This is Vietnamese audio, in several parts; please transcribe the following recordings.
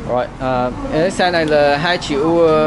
Rồi, cái xe này là 2 triệu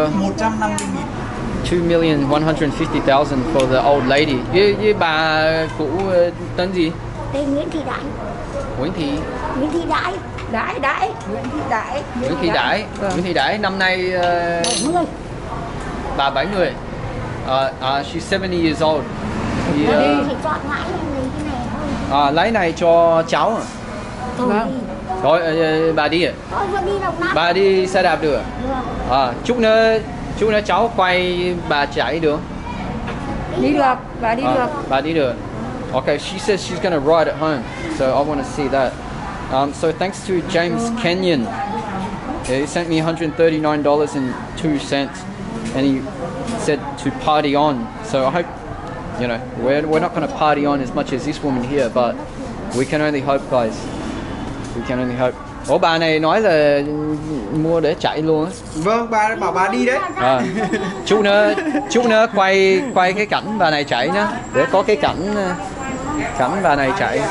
2,150,000 for the old lady. Với bà cũ tên gì? Tên Nguyễn Thị Đại. Nguyễn Thị Đại. Nguyễn Thị Đại năm nay 70. bà 70. She's 70 years old. Thì chọn mãi lấy cái này thôi. Lấy này cho cháu. Vâng. Rồi bà đi à? Bà đi xe đạp được à? Chút nữa cháu quay bà chạy được. Đi được, bà đi được. Bà đi được. Okay, she says she's gonna ride at home, so I want to see that. So thanks to James Kenyon, he sent me $139.02, and he said to party on. So I hope, you know, we're not gonna party on as much as this woman here, but we can only hope, guys. We can only hope. Ủa bà này nói là mua để chạy luôn á. Vâng, bà bảo bà đi đấy. Chút nữa quay cái cảnh bà này chạy nhá, để có cái cảnh bà này chạy.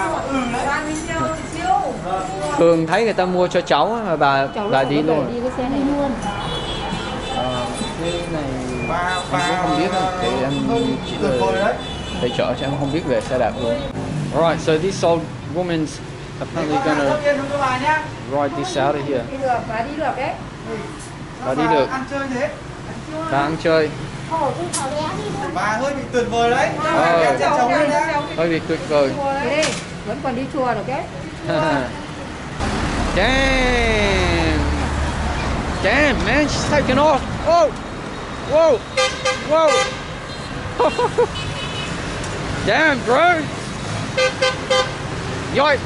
Thường thấy người ta mua cho cháu mà bà đi luôn. Đi cái xe này luôn. Cái này em cũng không biết á, thì em chỉ là thầy chở cho em không biết về xe đạp luôn. Alright, so this old woman's apparently gonna ride this out of here. Bà đi được đấy. Bà đi được. Bà ăn chơi. Bà hơi bị tuyệt vời đấy. Hơi bị tuyệt vời. Đi, vẫn còn đi chùa được đấy. Damn, man, she's taking off. Whoa. Damn, bro. Yikes.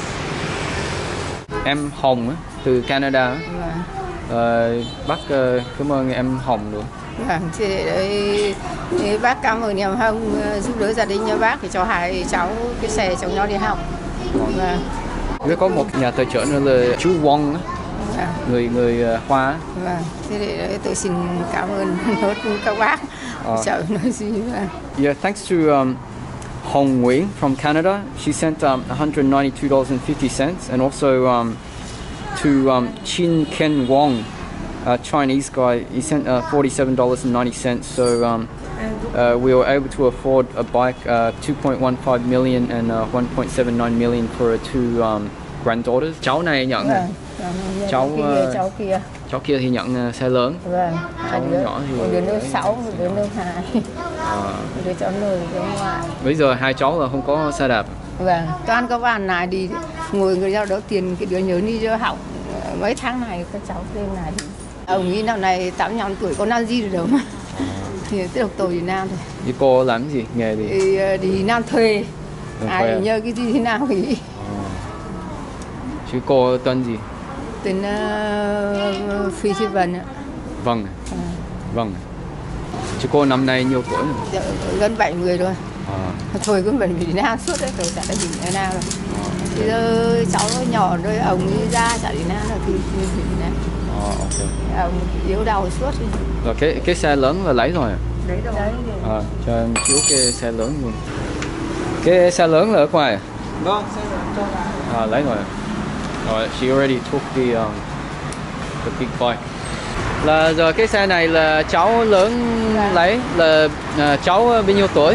Em Hồng á, từ Canada á. Bác cảm ơn em Hồng luôn. Vâng, thì đấy, bác cảm ơn em Hồng giúp đỡ gia đình nhà bác thì cho hai cháu cái xe cho nó đi học. Vâng. Với có một nhà tài trợ nữa là chú Wong á. Người Hoa. Vâng, thế để tôi xin cảm ơn các bác. Sợ nói gì nữa. Yeah, thanks to Hong Nguyễn from Canada. She sent $192.50, and also to Chin Ken Wong, a Chinese guy. He sent $47.90. So we were able to afford a bike, 2.15 million and 1.79 million for two granddaughters. Cháu này nhận này. Cháu kia thì nhận xe lớn. Vâng. Cháu nhỏ thì một đứa lớp 6, một đứa lớp 2. Một đứa cháu nơi đứa ngoại. Bây giờ hai cháu là không có xe đạp. Vâng, toàn các bạn này đi ngồi người giao đỡ tiền cái đứa nhớ đi cho học mấy tháng này các cháu lên này. Ông nghĩ năm này 85 tuổi con ăn gì được đâu mà. Thì tiếp tục tôi đi Nam thôi. Thì cô làm gì? Nghề gì? Đi Nam thuê. Ai nhớ cái gì thế nào thì. Chứ cô tên gì? Tên Phi Thị Vân ạ. Vâng. Vâng. Chứ cô năm nay nhiêu tuổi rồi? Dạ, gần 70 rồi. Thôi cứ mình đi Nam suốt đấy, rồi chả đã đi Nam rồi. Bây giờ cháu nó nhỏ rồi, ông đi ra chả đi Nam rồi thì đi Nam. Ok. Ông yếu đầu suốt. Rồi cái xe lớn là lấy rồi à? Lấy rồi. Cho em chiếu cái xe lớn luôn. Cái xe lớn là ở ngoài à? Vâng, xe lớn cho bà. Lấy rồi. Rồi, she already took the big bike. Là giờ cái xe này là cháu lớn lấy, là cháu bao nhiêu tuổi?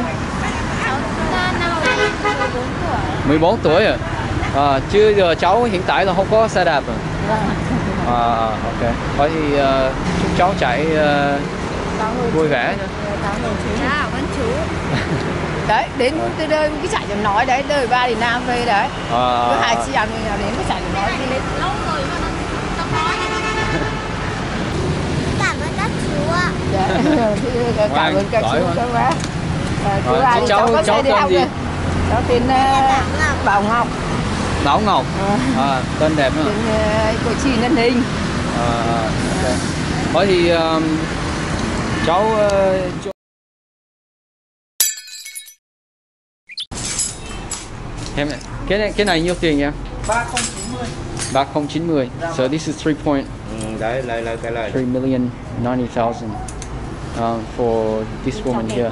14 tuổi à? Chứ giờ cháu hiện tại là không có xe đạp à? Ok. Thôi thì chúc cháu chạy vui vẻ nhé. Dạ, con chú. Đấy, đến từ đây cái chạy cho nói đấy, đời ba thì Nam về đấy. Cứ hai chị em mình đến cái chạy cho nói đi. Lâu rồi mà nó nói. Cảm ơn các chú ạ. Dạ, cảm ơn các chú các bác. Cháu tên gì? Cháu tên Bảo Ngọc. Bảo Ngọc. Tên đẹp nữa. Tên của chị Nhân Hình. Okay. Thôi thì cháu em cái này nhiêu tiền em? 3090. 3090. So this is 3 Đấy, lấy cái này. 3,090,000 for this woman here.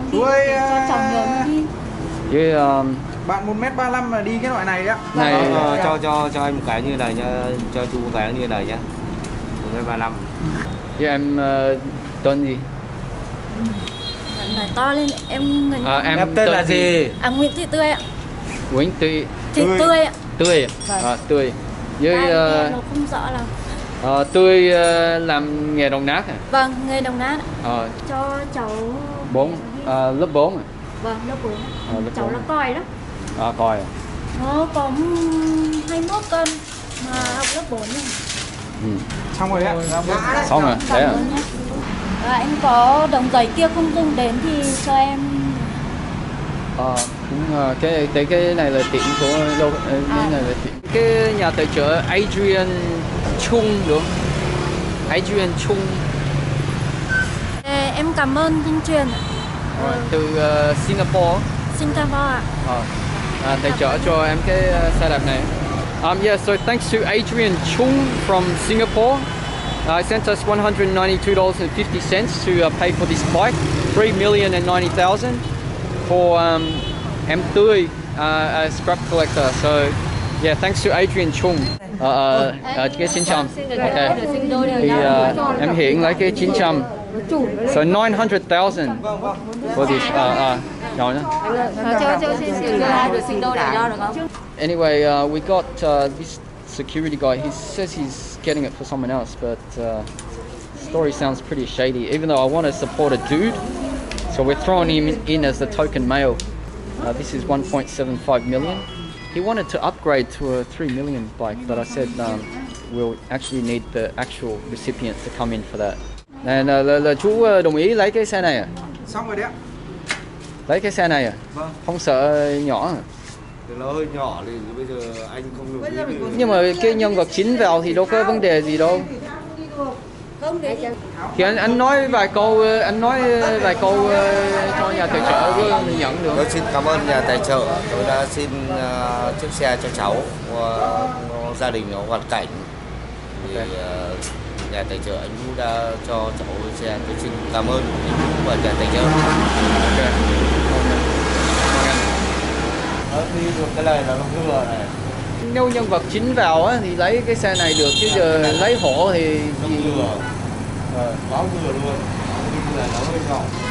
Với bạn 1m35 là đi cái loại này đấy ạ. Này cho em một cái như này nhá, cho chú một cái như này nhá. 40 35. Dạ em tên gì? Nói to lên em người Em tên là gì? Nguyễn Thị Tươi ạ. Nguyễn Thị Thị Tươi ạ. Tươi. Vâng. Tươi. Với Ai nó không rõ là. Tươi làm nghề đồng nát à? Vâng, nghề đồng nát. Cho cháu 4 lớp 4 à? Vâng, lớp 4. Lớp Cháu 4. nó coi đó. Coi à? Nó có 21 cân mà học lớp 4 rồi. Xong rồi ạ. Xong rồi, đấy à? Anh có đồng giấy kia không dùng đến thì cho em. Cũng cái này là tiệm của đâu? Cái này là tiệm. Cái nhà tài trợ Adrian Chung được. Adrian Chung. Em cảm ơn tuyên truyền ạ. Từ Singapore. Singapore ạ. Tài trợ cho em cái xe đạp này. Yeah, so thanks to Adrian Chung from Singapore. He sent us $192.50 to pay for this bike, 3,090,000 for em Tươi, a scrap collector. So yeah, thanks to Adrian Chung. Cái 900. Okay. Thì em hiện lấy cái 900. So 900,000 for this. Rồi nữa. Anyway, we got this security guy. He says he's getting it for someone else, but story sounds pretty shady. Even though I want to support a dude, so we're throwing him in as the token male. This is 1.75 million. He wanted to upgrade to a 3 million bike, but I said we'll actually need the actual recipient to come in for that. Này là chú đồng ý lấy cái xe này à? Xong rồi đấy ạ. Lấy cái xe này à? Vâng. Không sợ nhỏ à? Thì nó hơi nhỏ thì bây giờ anh không được. Nhưng mà cái nhân vật chính vào thì đâu có vấn đề gì đâu. Thì anh nói vài câu, cho nhà tài trợ mình nhận được. Tôi xin cảm ơn nhà tài trợ. Tôi đã xin chiếc xe cho cháu. Gia đình nó hoàn cảnh. Thì nhà tài trợ anh Vũ đã cho cháu xe. Tôi xin cảm ơn anh Vũ và nhà tài trợ. Nó đi được cái này là nó vừa này. Nếu nhân vật chính vào á, thì lấy cái xe này được, chứ giờ lấy hộ thì nó vừa. Báo vừa luôn. Cái này nó hơi nhỏ.